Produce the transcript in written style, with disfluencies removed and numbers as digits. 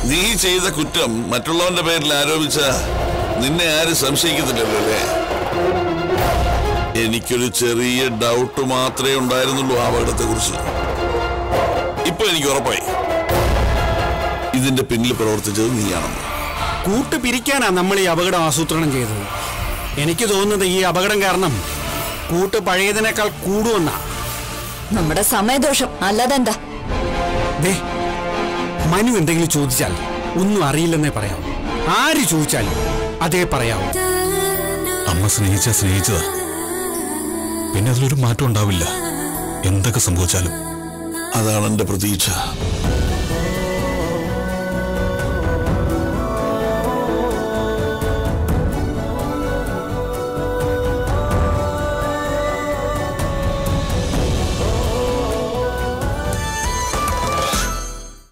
നീ ചെയ്ത കുറ്റം മറ്റുള്ളവന്റെ പേരിൽ ആരോപിച്ച നിന്നെ ആരും സംശയിക്കുന്നില്ലല്ലോ അല്ലേ? എനിക്കൊരു ചെറിയ ഡൗട്ട് മാത്രമേ ഉണ്ടായിരുന്നുള്ളൂ ആ അപകടത്തെ കുറിച്ച്. ഇപ്പൊ എനിക്ക് ഉറപ്പായി ഇതിന്റെ പിന്നിൽ പ്രവർത്തിച്ചത് നീയാണെന്ന്. കൂട്ട് പിരിക്കാനാ നമ്മൾ ഈ അപകടം ആസൂത്രണം ചെയ്തത്. എനിക്ക് തോന്നുന്നത് ഈ അപകടം കാരണം കൂട്ട് പഴയതിനേക്കാൾ കൂടുമെന്നാ. നമ്മുടെ സമയദോഷം അല്ലാതെന്താ? മനു എന്തെങ്കിലും ചോദിച്ചാൽ ഒന്നും അറിയില്ലെന്നേ പറയാം. ആര് ചോദിച്ചാലും അതേ പറയാവൂ. അമ്മ സ്നേഹിച്ചതാ. പിന്നെ അതിലൊരു മാറ്റം ഉണ്ടാവില്ല, എന്തൊക്കെ സംഭവിച്ചാലും. അതാണ് എന്റെ പ്രതീക്ഷ.